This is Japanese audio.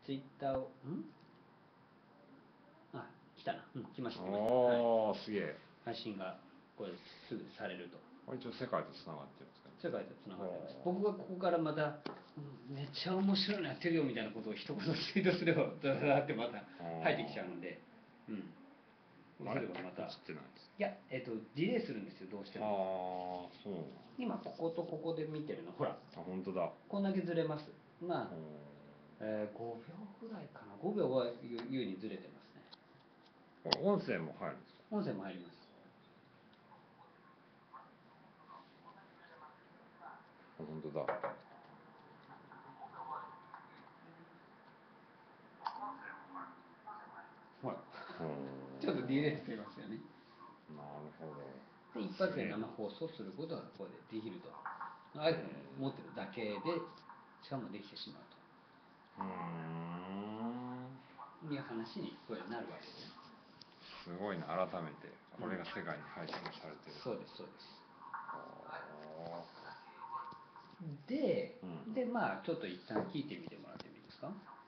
ツイッターを来たな、来ました、 ああ、すげえ。 配信がこれすぐされると。 一応世界とつながってるんですかね。 世界とつながってます。僕がここからまためっちゃ面白いのやってるよみたいなことを一言ツイートすればダダダってまた入ってきちゃうので、 あれまた映ってないです。 いや、ディレイするんですよ、どうしても。 そう。 今こことここで見てるの、ほら、 本当だ。 こんだけずれます。まあ、5秒ぐらいかな。5秒は優にずれてますね。 音声も入るんですか？ 音声も入ります。 本当だ。 ほら、ちょっとディレイしてますよね。 なるほど。 で、一発で生放送することがここでできると。iPhone 持ってるだけで、しかもできてしまうと。いう話にこれなるわけですね。 すごいな、改めてこれが世界に配信されてる。 そうです、そうです。で、まあちょっと一旦聞いてみてもらってもいいですか。